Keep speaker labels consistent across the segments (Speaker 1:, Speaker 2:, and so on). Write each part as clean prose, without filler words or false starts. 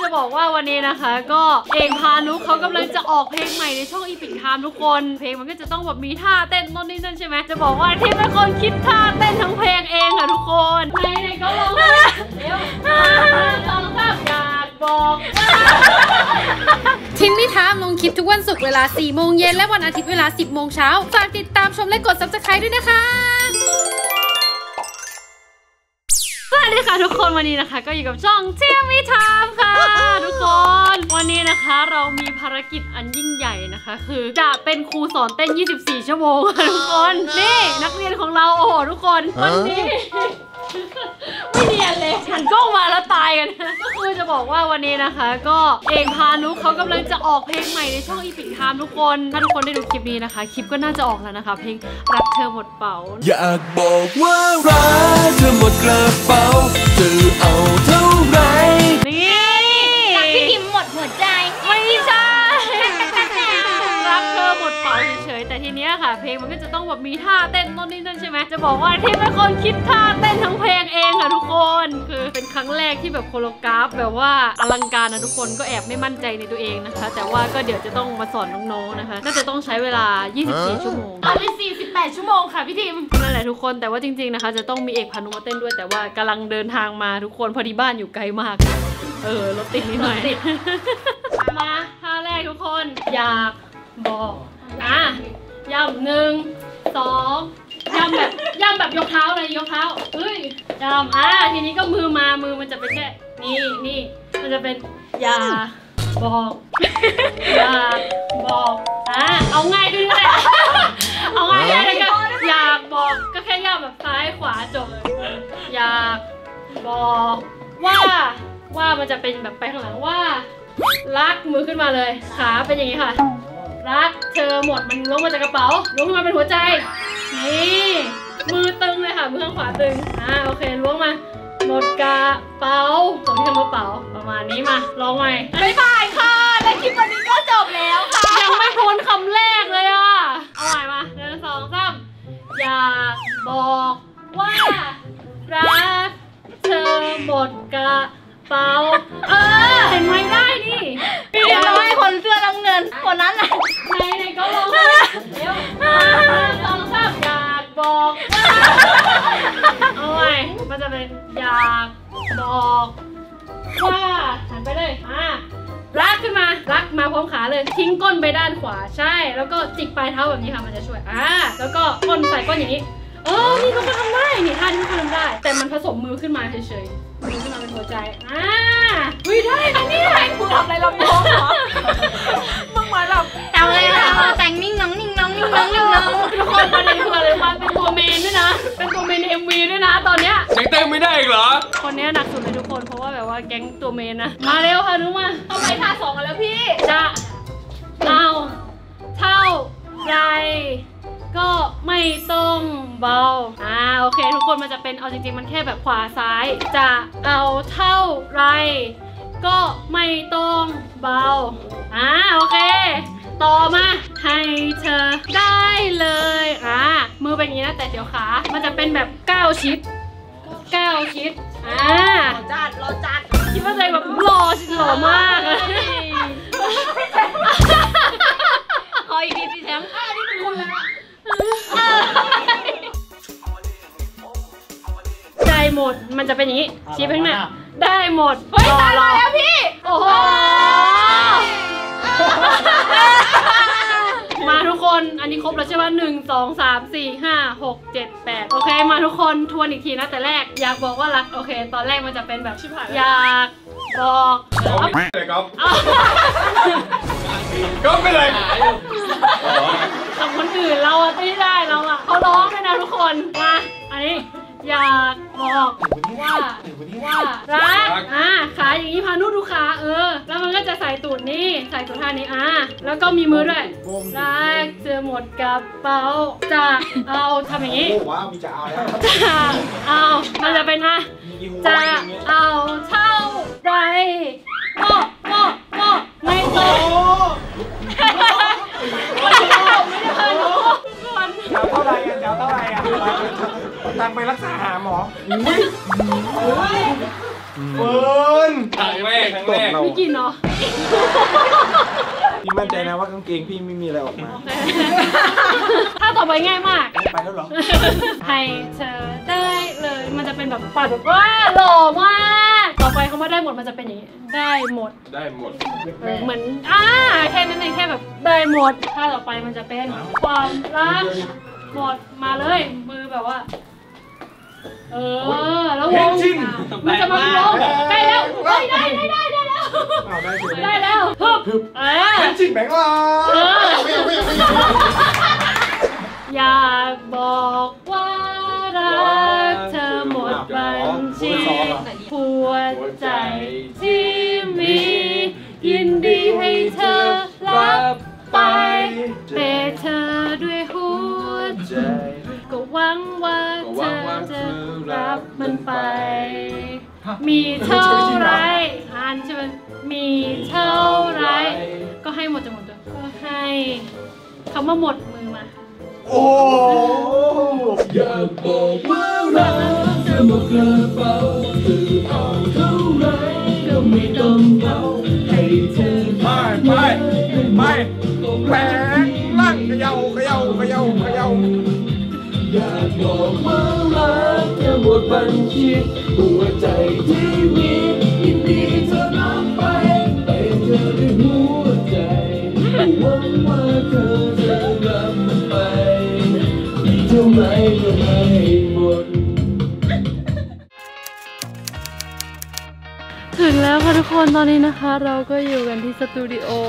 Speaker 1: บอกว่าวันนี้นะคะก็เอกพานุเขากำลังจะออกเพลงใหม่ในช่องอีพิกไทม์ทุกคนเพลงมันก็จะต้องแบบมีท่าเต้นโน่นนี่นั่นใช่ไหมจะบอกว่าที่เป็นคนคิดท่าเต้นทั้งเพลงเองค่ะทุกคนไหนก็ลองเร็วลองสักอยากบอก
Speaker 2: ทินนี่ทามลงคลิปทุกวันศุกร์เวลา 4 โมงเย็นและวันอาทิตย์เวลา 10 โมงเช้าฝากติดตามชมและกด Subscribe ด้วยนะคะ
Speaker 1: สวัสดีค่ะทุกคนวันนี้นะคะก็อยู่กับช่องเที่ยงวิทามค่ะทุกคนวันนี้นะคะเรามีภารกิจอันยิ่งใหญ่นะคะคือจะเป็นครูสอนเต้น24 ชั่วโมงค่ะทุกคนนี่นักเรียนของเราโอ้โหทุกคนวันนี้ไม่เนียนเลยหันกล้องมาแล้วตายกันก็คือจะบอกว่าวันนี้นะคะก็เอกพานุเขากำลังจะออกเพลงใหม่ในช่องอีพิกไทม์ทุกคนถ้าทุกคนได้ดูคลิปนี้นะคะคลิปก็น่าจะออกแล้วนะคะเพลงรักเธอหมดเป๋า
Speaker 3: อยากบอกว่ารักเธอหมดกระเป๋าจะเอาเท่าไหร่
Speaker 1: นี่
Speaker 2: รักพี่พิมหมดหัวใจ
Speaker 1: ไม่ใช่รักเธอหมดเป๋าเฉยๆแต่ทีเนี้ยค่ะเพลงมันก็จะต้องแบบมีท่าเต้นโน่นนี่นั่นใช่ไหมจะบอกว่าที่เป็นคนคิดท่าเต้นทั้งเพลงเองค่ะทุกคนคือเป็นครั้งแรกที่แบบโคโรกราฟแบบว่าอลังการนะทุกคนก็แอบไม่มั่นใจในตัวเองนะคะแต่ว่าก็เดี๋ยวจะต้องมาสอนน้องๆนะคะน่าจะต้องใช้เวลา24 ชั่วโมง
Speaker 2: เอาไป48 ชั่วโมงค่ะพี่ทิม
Speaker 1: นั่นแหละทุกคนแต่ว่าจริงๆนะคะจะต้องมีเอกพานุมาเต้นด้วยแต่ว่ากำลังเดินทางมาทุกคนพอดีบ้านอยู่ไกลมากรถติดนิดหน่อยมาท่าแรกทุกคนอยากบอกย่ำ1 2ย่ำแบบยกเท้าเลยยกเท้าย่ำทีนี้ก็มือมันจะเป็นแค่นี่มันจะเป็นอย่าบอกอย่าบอกเอาง่ายขึ้นเลยเอาง่ายเลยก็อยากบอกก็แค่ย่ำแบบซ้ายขวาจบอยากบอกว่ามันจะเป็นแบบไปข้างหลังว่ารักมือขึ้นมาเลยขาเป็นอย่างนี้ค่ะรักเธอหมดมันล้วงมาจากกระเป๋าล้วงมาเป็นหัวใจนี่มือตึงเลยค่ะมือข้างขวาตึงโอเคล้วงมาหมดกระเป๋าตรงที่ทำกระเป๋าประมาณนี้มาลองใหม่
Speaker 2: บ๊ายบายค่ะและคลิปวันนี้ก็จบแล้วค่ะ
Speaker 1: ยังไม่พ้นคำแรกเลยเอาใหม่มา1 2 3อย่าบอกว่ารักเธอหมดกระเป๋าเห็นไหมได้นี่
Speaker 2: พี่เรียกร้อยคนเสื้อน้ำเงินคนนั้นแหละ
Speaker 1: ไหนก็ลองเร็ว1 2 3อยากบอกเอาไว้มันจะเป็นอยากบอกว่าหันไปเลยรักขึ้นมารักมาพร้อมขาเลยทิ้งก้นไปด้านขวาใช่แล้วก็จิกปลายเท้าแบบนี้ค่ะมันจะช่วยแล้วก็ก้นใส่ก้นอย่างนี้นี่เขาก็ทำได้นี่ท่านี้เขาทำได้แต่มันผสมมือขึ้นมาเฉยๆมือขึ้นมาเป็นหัวใจได้
Speaker 2: อันนี้ไหนมึงทำอะไรเราโม้เหรอมึงมาแบบ
Speaker 1: เอาเลย
Speaker 2: แต่งนิ่งน้องนิ่งน้องนิ่งน้องนิ่งน้อง
Speaker 1: ทุกคนประเด็นคืออะไรมาเป็นตัวเมนด้วยนะเป็นตัวเมน MV ด้วยนะตอนเนี้ย
Speaker 3: ยังเต้นไม่ได้อีกเหรอ
Speaker 1: คนนี้หนักสุดเลยทุกคนเพราะว่าแบบว่าแก๊งตัวเมนนะมาเร็วค่ะนุ๊กมา
Speaker 2: ต้องไปท่า2กันแล้วพี่
Speaker 1: จะเอาเท่าไรก็ไม่ต้องเบาโอเคทุกคนมันจะเป็นเอาจริงๆมันแค่แบบขวาซ้ายจะเอาเท่าไรก็ไม่ต้องเบาโอเคต่อมาให้เธอได้เลยมือเป็นอย่างนี้นะแต่เดี๋ยวขามันจะเป็นแบบ9 ชิด
Speaker 2: รอจัด
Speaker 1: คิดว่าใจแบบหล่อมากเลย
Speaker 2: ขออีกทีสิแชมป์นี่เป็นคุณแล้ว
Speaker 1: ได้หมดมันจะเป็นอย่างนี้ชี้ไปข้างหน้าได้หมด
Speaker 2: ตายแล้วพี่
Speaker 1: โอ้โหมาทุกคนอันนี้ครบแล้วใช่ไหม1 2 3 4 5 6 7 8โอเคมาทุกคนทวนอีกทีนะแต่แรกอยากบอกว่ารักโอเคตอนแรกมันจะเป็นแบบอยากบอก
Speaker 3: เลยก็ไม่เลย
Speaker 1: ทำคนอื่นเราไม่ได้เราเขาร้องด้วยนะทุกคนมาอันนี้อยากบอกว่ารักขาอย่างนี้พานุดูขาแล้วมันก็จะใส่ตูดนี่ใส่ตูดท่านี้แล้วก็มีมือด้วยรักเธอหมดกระเป๋าจะเอาทำอย่างนี้
Speaker 3: ว้าวมีจะเอาแล้ว
Speaker 1: จะเอามันจะเป็นจะเอาเท่าไรก็ไม่ต้องไม่ได้พานุ
Speaker 3: เท่าไรตังไปรักษาหาหมอเฟิร์นทั้งแรก
Speaker 1: ไม่กินเนาะ
Speaker 4: พี่มั่นใจนะว่ากางเกงพี่ไม่มีอะไรออกมา
Speaker 1: ถ้าต่อไปง่ายมาก
Speaker 4: ไปแล้วเหรอ
Speaker 1: ให้เธอได้เลยมันจะเป็นแบบปาดแบบว่าหล่อมากต่อไปเขามาได้หมดมันจะเป็นอย่างนี้ได้หมด
Speaker 4: ได้หมด
Speaker 1: เหมือนแค่นั้นเองแค่แบบได้หมดถ้าต่อไปมันจะเป็นความรักหมดมาเลยมือแบบว่าแล้ววงมันจะมาลงใกล้แล้วได้แล้ว
Speaker 4: อ้าวได้เลย
Speaker 1: ได้แล้วฮึบ
Speaker 4: จริงแบงค์ล่ะ
Speaker 1: อยากบอกว่ารักเธอหมดบัญชีหัวใจที่มียินดีให้เธอรับไปเปย์เธอด้วยหัวใจก็หวังว่าเธอจะรับมันไปมีเท่าไรอ่านใช่ไหมมีเท่าไรก็ให้หมดจะหมดเลยก็ให้คำว่าหมดมือมา
Speaker 4: โอ้อยากบอกว่ารักเธอหมดกระเป๋าคือเอาเท่าไรก็ไม่ต้องเอาให้เธอไปแบงล่างเขย่าอยากบอกว่ารักเธอหมดบัญชีหัวใจที่มียินดีเธอรับไปไปเธอด้วยหัวใจหวังว่าเธอจะรับมันไปเท่าไรก็ให้หมด
Speaker 1: ถึงแล้วค่ะทุกคนตอนนี้นะคะเราก็อยู่กันที่สตูดิโอ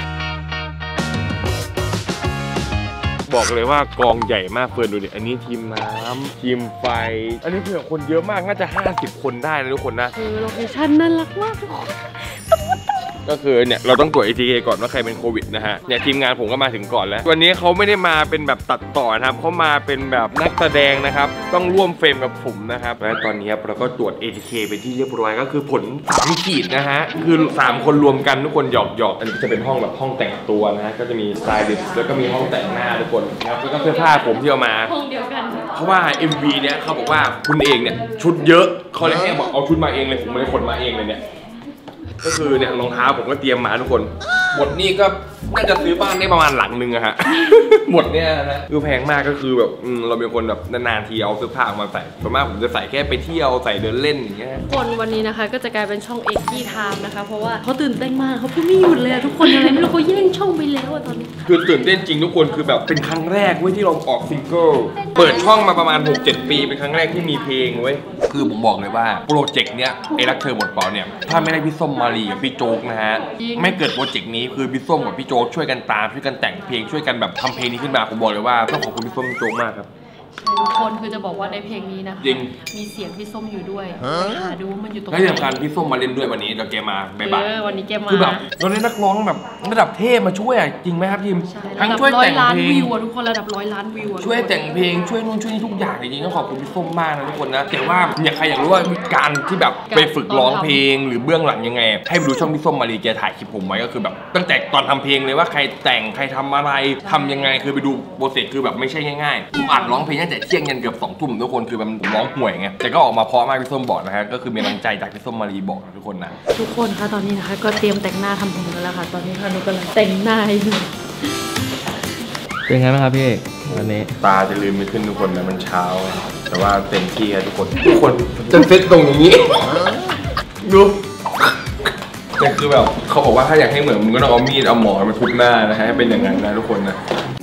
Speaker 5: บอกเลยว่ากองใหญ่มากเฟิร์นดูดิอันนี้ทีมน้ำทีมไฟอันนี้เพื่อนคนเยอะมากน่าจะ50 คนได้นะทุกคนนะ
Speaker 1: โลเคชั่นน่ารักมากทุกคน
Speaker 5: ก็คือเนี่ยเราต้องตรวจ ATK ก่อนว่าใครเป็นโควิดนะฮะเนี่ยทีมงานผมก็มาถึงก่อนแล้ววันนี้เขาไม่ได้มาเป็นแบบตัดต่อนะครับเขามาเป็นแบบนักแสดงนะครับต้องร่วมเฟรมกับผมนะครับและตอนนี้เราก็ตรวจ ATK เป็นที่เรียบร้อยก็คือผล3 ขีดนะฮะคือ3 คนรวมกันทุกคนหยอกอันนี้จะเป็นห้องแบบห้องแต่งตัวนะฮะก็จะมีสไตลิสต์แล้วก็มีห้องแต่งหน้าทุกคนครับแล้วก็เสื้อผ้าผมที่เอามา
Speaker 1: ห้องเดียวกัน
Speaker 5: เพราะว่า MV เนี่ยเขาบอกว่าคุณเองเนี่ยชุดเยอะเขาเลยให้บอกเอาชุดมาเองเลยผมไม่ได้ขนมาเองเลยเนี่ยก็คือเนี่ยรองเท้าผมก็เตรียมมาทุกคนหมดนี่ก็น่าจะซื้อบ้านได้ประมาณหลังนึงอะฮะ หมดเนี่ยนะคือแพงมากก็คือแบบเราเป็นคนแบบนานๆทีเอาเสื้อผ้ามาใส่ส่วนมากผมจะใส่แค่ไปเที่ยวใส่เดินเล่นอย่างเงี้ย
Speaker 1: คนวันนี้นะคะก็จะกลายเป็นช่องเอ็กกี้ไทม์นะคะเพราะว่าเขาตื่นเต้นมากเขาพูดไม่หยุดเลยทุกคนอะไรไม่รู้เขาแย่งช่องไปแล้วตอนนี้
Speaker 5: คือตื่นเต้นจริงทุกคนคือแบบเป็นครั้งแรกเว้ยที่เราออกซิงเกิลเปิดช่องมาประมาณ 6-7 ปีเป็นครั้งแรกที่มีเพลงเว้ยคือผมบอกเลยว่าโปรเจกต์เนี้ยไอ้รักเธอหมดเปล่าเนี่ยถ้าไม่ได้พี่ส้มมารีกับพี่โจ๊กนะฮะไม่เกิดโปรเจกต์นี้คือพี่ส้มกับพี่โจ๊กช่วยกันตามช่วยกันแต่งเพลงช่วยกันแบบทำเพลงนี้ขึ้นมาผมบอกเลยว่าต้องขอบคุณพี่ส้มพี่โจ๊กมากครับ
Speaker 1: ทุกคนคือจะบอกว่าในเพลงนี้นะคะมีเสียงพี่ส้มอยู่ด้วยหาดูว่ามันอยู่ตรงไหน
Speaker 5: ที่สำคัญพี่ส้มมาเล่นด้วยวันนี้เราเกมมาบ่าย
Speaker 1: วันนี้เกมมา
Speaker 5: คือแบบเราได้นักร้องแบบระดับเทพมาช่วยจริงไหมครับทีมทั้งช่วยแต่งเพลง
Speaker 1: ทุกคนระดับ100 ล้านวิว
Speaker 5: ช่วยแต่งเพลงช่วยนู่นช่วยนี่ทุกอย่างจริงๆต้องขอบคุณพี่ส้มมากนะทุกคนนะแต่ว่าใครอยากรู้ว่าการที่แบบไปฝึกร้องเพลงหรือเบื้องหลังยังไงให้ไปดูช่องพี่ส้มมารีแกถ่ายคลิปผมไว้ก็คือแบบตั้งแต่ตอนทำเพลงเลยว่าใครแต่งใครทำอะไรทำยังไงคือไปดูโปรเซสคือแบบไม่ใช่ง่ายๆผมอัดร้องเพลงตั้งแต่เที่ยงยันเกือบ2 ทุ่มทุกคนคือมันร้องห่วยไงแต่ก็ออกมาเพราะมากพี่ส้มบอกนะฮะก็คือมีกำลังใจจากพี่ส้มมารีบอกทุกคนนะ
Speaker 1: ทุกคนคะตอนนี้นะคะก็เตรียมแต่งหน้าทำผมกันแล้วค่ะตอนนี้ค่ะหนูกำลังแต่งหน้าอยู่
Speaker 6: เป็นไงบ้างครับพี่เอกวันนี้
Speaker 5: ตาจะลืมไม่ขึ้นทุกคนนะมันเช้าแต่ว่าเต็มที่ทุกคนจะเซตตรงอย่างนี้ดูแต่คือแบบเขาบอกว่าถ้าอยากให้เหมือนมึงก็ต้องเอามีดเอาหมอนมาทุบหน้านะฮะให้เป็นอย่างนั้นนะทุกคนนะ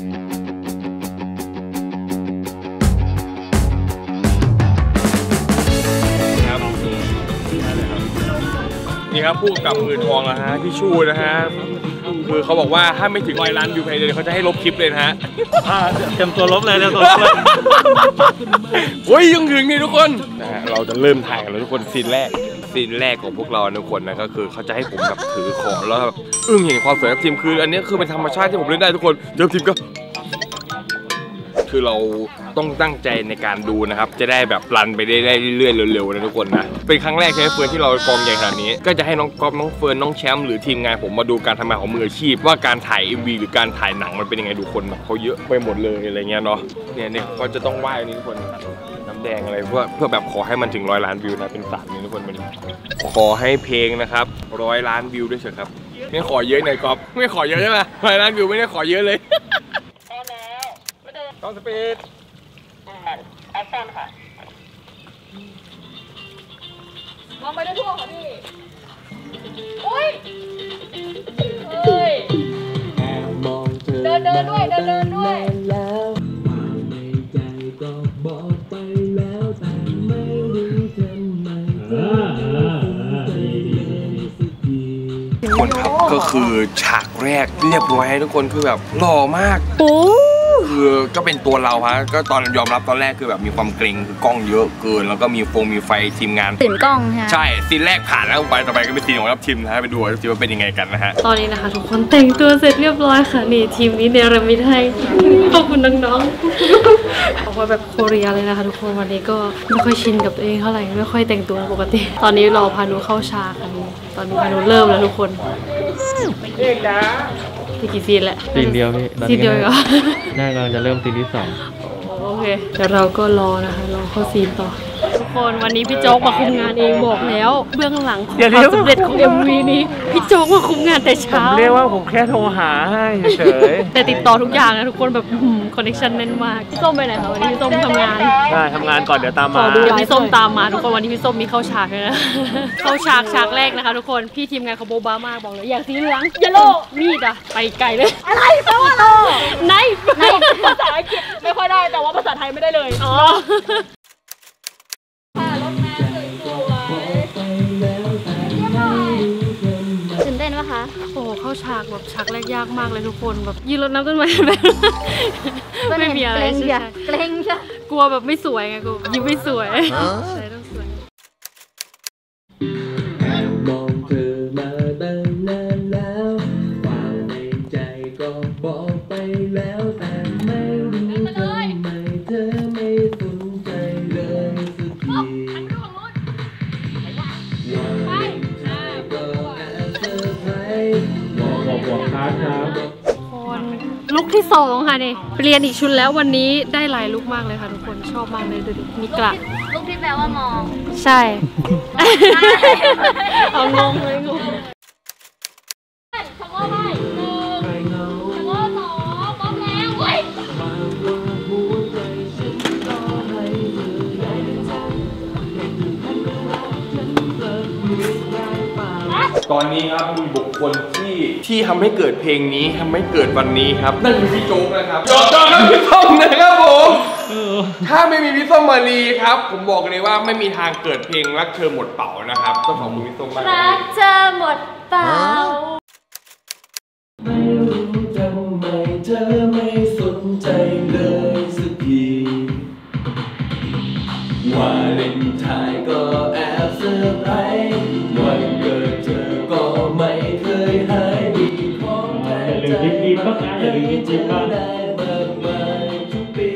Speaker 5: นี่ครับพูดกับมือทองนะฮะพี่ชูนะฮะคือเขาบอกว่าถ้าไม่ถึง100 ล้านวิวภายในเดือนเขาจะให้ลบคลิปเลยนะฮะ
Speaker 6: เตรียมตัวลบเลยเตรียมตัวลบเลย
Speaker 5: โอ้ยยังถึงนี่ทุกคนนะฮะเราจะเริ่มถ่ายกันแล้วทุกคนซีนแรกของพวกเราทุกคนนะก็คือเขาจะให้ผมแบบถือของแล้วแบบเห็นความสวยของทีมคืออันนี้คือเป็นธรรมชาติที่ผมเล่นได้ทุกคนเดี๋ยวทีมก็คือเราต้องตั้งใจในการดูนะครับจะได้แบบรันไปได้เรื่อยๆเร็วๆนะทุกคนนะเป็นครั้งแรกใช่ไหมเฟิร์นที่เรากองใหญ่ขนาดนี้ก็จะให้น้องก๊อฟน้องเฟิร์นน้องแชมป์หรือทีมงานผมมาดูการทำงานของมืออาชีพว่าการถ่าย MV หรือการถ่ายหนังมันเป็นยังไงดูคนแบบเขาเยอะไปหมดเลยอะไรเงี้ยเนาะเนี่ยเขาจะต้องไหว้นี่ทุกคนน้ำแดงอะไรเพื่อแบบขอให้มันถึง100 ล้านวิวนะเป็นสารนี้ทุกคนวันนี้ขอให้เพลงนะครับ100 ล้านวิวด้วยเถอะครับไม่ขอเยอะหน่อยก๊อฟไม่ขอเยอะใช่ไหม100 ล้านวิวไม่ได้ขอเยอะเลยต้องสปีดแอคชั่นค่ะมองไปได้ทั่วค่ะพี่โอ้ยเฮ้ยเดินด้วย
Speaker 4: แล้วความในใจก็บอกไปแล้วแต่ไม่รู้ทำไมเธอไม่สนใจเลยสักที
Speaker 5: ทุกคนครับก็คือฉากแรกเรียบร้อยทุกคนคือแบบหล่อมากคือก็เป็นตัวเราฮะก็ตอนยอมรับตอนแรกคือแบบมีความเกรงคือกล้องเยอะเกินแล้วก็มีไฟทีมงาน
Speaker 2: ตื่นกล้อง
Speaker 5: ใช่ซีนแรกผ่านแล้วต่อไปก็เป็นซีนของรับทีมนะฮะไปดูว่าเป็นยังไงกันนะฮะ
Speaker 1: ตอนนี้นะคะทุกคนแต่งตัวเสร็จเรียบร้อยค่ะนี่ทีมนี้เนรมิตให้ขอบคุณน้องๆบอกว่าแบบโคเรียเลยนะคะทุกคนวันนี้ก็ไม่ค่อยชินกับตัวเองเท่าไหร่ไม่ค่อยแต่งตัวปกติตอนนี้รอพานุเข้าฉากกันตอนนี้พานุเริ่มแล้วทุกคนเอกนะมีกี่ซีนแหละ
Speaker 6: ซีนเดียวพี่
Speaker 1: ซีนเดียวเหรอ
Speaker 6: น่ากำลังจะเริ่มซีนที่2
Speaker 1: โอเคเดี๋ยวเราก็รอนะคะรอเข้าซีนต่อทุกคนวันนี้พี่โจ๊กมาคุมงานเองบอกแล้วเบื้องหลังความสำเร็จของ MV นี้พี่โจ๊กมาคุมงานแต่เช้า
Speaker 6: เรียกว่าผมแค่โทรหาให้เฉย
Speaker 1: แต่ติดต่อทุกอย่างนะทุกคนแบบคอนเนคชั่นแน่นมากพี่ส้มไปไหนคะวันนี้พี่ส้มทำงาน
Speaker 6: ใช่ทำงานก่อนเดี๋ยวตามมา
Speaker 1: เดี๋ยวพี่ส้มตามมาทุกคนวันนี้พี่ส้มมีเข้าฉากเลยนะเข้าฉากแรกนะคะทุกคนพี่ทีมงานเขาโบบามากบอกเลยอย่างสีเหลืองเยลโล่มีดอะไปไกลเลยอะไรแปลว่าโลไนภาษาอังกฤษไม่ค่อยได้แต่ว่าภาษาไทยไม่ได้เลยอ๋อ
Speaker 2: ตื่นเต้นปะคะ
Speaker 1: โอ้เข้าฉากแบบฉากแรกยากมากเลยทุกคนแบบยืนรดน้ำต้นไม้แบบไม่มีอะไรใช่
Speaker 2: เกรงใช่
Speaker 1: กลัวแบบไม่สวยไงกูยิ้มไม่สวยใช่ต้องสวย
Speaker 4: มองเธอมาตั้งนานแล้วความในใจก็บอกไปแล้วแต่ไม่รู้ทำไมเธอไม่สนใจเลยสักที
Speaker 1: ลุคที่2ค่ะนี่เปลี่ยนอีกชุดแล้ววันนี้ได้หลายลุคมากเลยค่ะทุกคนชอบมากเลยดูดิมีกระ
Speaker 2: ลุคที่แปลว่ามอง
Speaker 1: ใช่เอางงเลยงงชะโง่ไป1ชะโง่2พร้อมแล้วเว้ย
Speaker 5: ตอนนี้ครับมีบุคคลที่ทำให้เกิดเพลงนี้ทำให้เกิดวันนี้ครับนั่นคือพี่โจ๊กนะครับจอดครับพี่ส้มนะครับผมถ้าไม่มีพี่ส้มมาลีครับผมบอกเลยว่าไม่มีทางเกิดเพลงรักเธอหมดเป่านะครับต้องขอบคุณพี่ส้มมาก
Speaker 2: รักเธอหมดเป่า
Speaker 4: ไม่รู้ทำไมเธอไม่สนใจเลยสักทีวาเลนไทน์ก็แอบเซอร์ไพรส์วันเกิดเธอก็ไม่เคยหายดีของแทนใจให้เธอได้มากมายทุกปี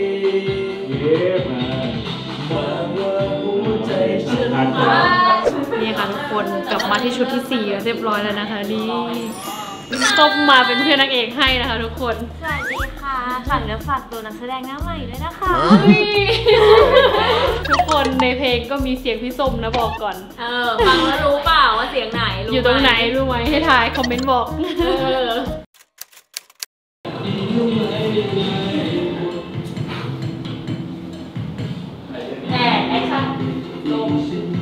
Speaker 4: หวังว่าหัวใจฉัน
Speaker 1: นี่ค่ะทุกคนกลับมาที่ชุดที่4เรียบร้อยแล้วนะคะนี่ส้มมาเป็นเพื่อนนางเอกให้นะคะทุกคน
Speaker 2: สวัสดีค่ะฝากเนื้อฝากตัวนักแสดงหน้าใหม่ด้วยนะคะ
Speaker 1: ทุกคนในเพลงก็มีเสียงพี่ส้มนะบอกก่อน
Speaker 2: ฟังแล้วรู้เปล่าว่าเสียงไหน
Speaker 1: อยู่ตรงไหนรู้ไหมให้ทายคอมเมนต์บอกแอคชั่นลง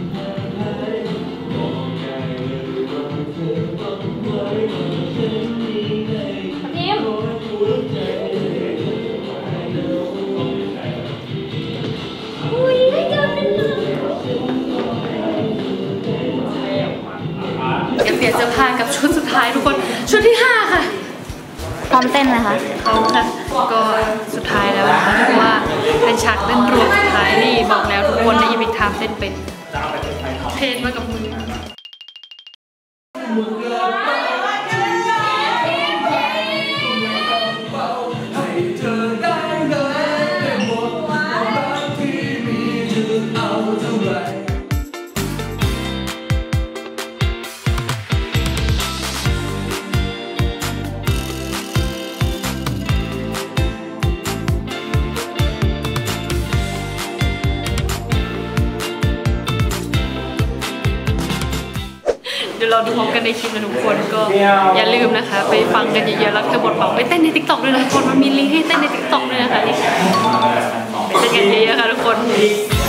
Speaker 1: เปลี่ยนเสื้อผ้ากับชุดสุดท้ายทุกคนชุดที่5ค่ะ
Speaker 2: พร้อมเต้นนะคะ
Speaker 1: พร้อมค่ะก็สุดท้ายแล้วนะคะเพราะว่าเป็นฉากเต้นรวมสุดท้ายนี่บอกแล้วทุกคนในอีพิกทามเต้นเป็นเทรนมากับมือพร้อมกันในคลิปนะทุกคนก็อย่าลืมนะคะไปฟังกันเยอะๆแล้วเธอบทบอกไปเต้นใน TikTok ด้วยนะทุกคนมันมีลิงก์ให้เต้นใน TikTok ด้วยนะคะนี่ไปเต้นกันเยอะๆค่ะทุกคน